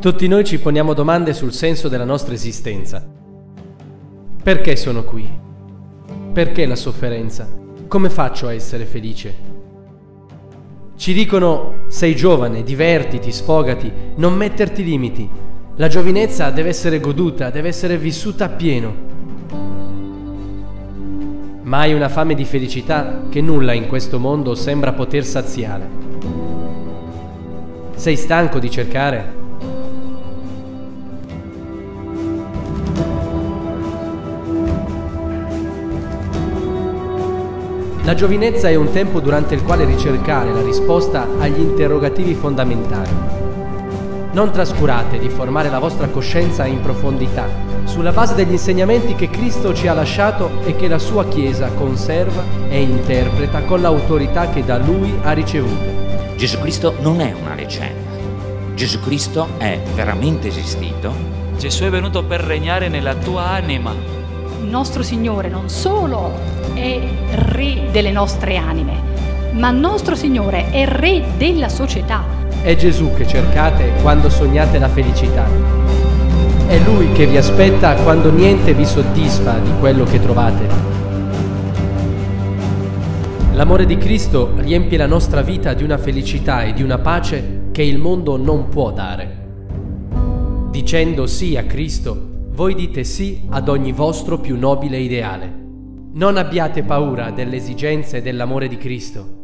Tutti noi ci poniamo domande sul senso della nostra esistenza. Perché sono qui? Perché la sofferenza? Come faccio a essere felice? Ci dicono: sei giovane, divertiti, sfogati, non metterti limiti. La giovinezza deve essere goduta, deve essere vissuta appieno. Ma hai una fame di felicità che nulla in questo mondo sembra poter saziare. Sei stanco di cercare? La giovinezza è un tempo durante il quale ricercare la risposta agli interrogativi fondamentali. Non trascurate di formare la vostra coscienza in profondità, sulla base degli insegnamenti che Cristo ci ha lasciato e che la sua Chiesa conserva e interpreta con l'autorità che da Lui ha ricevuto. Gesù Cristo non è una leggenda. Gesù Cristo è veramente esistito. Gesù è venuto per regnare nella tua anima. Il nostro Signore non solo è Re delle nostre anime, ma il nostro Signore è Re della società. È Gesù che cercate quando sognate la felicità. È Lui che vi aspetta quando niente vi soddisfa di quello che trovate. L'amore di Cristo riempie la nostra vita di una felicità e di una pace che il mondo non può dare. Dicendo sì a Cristo, voi dite sì ad ogni vostro più nobile ideale. Non abbiate paura delle esigenze e dell'amore di Cristo.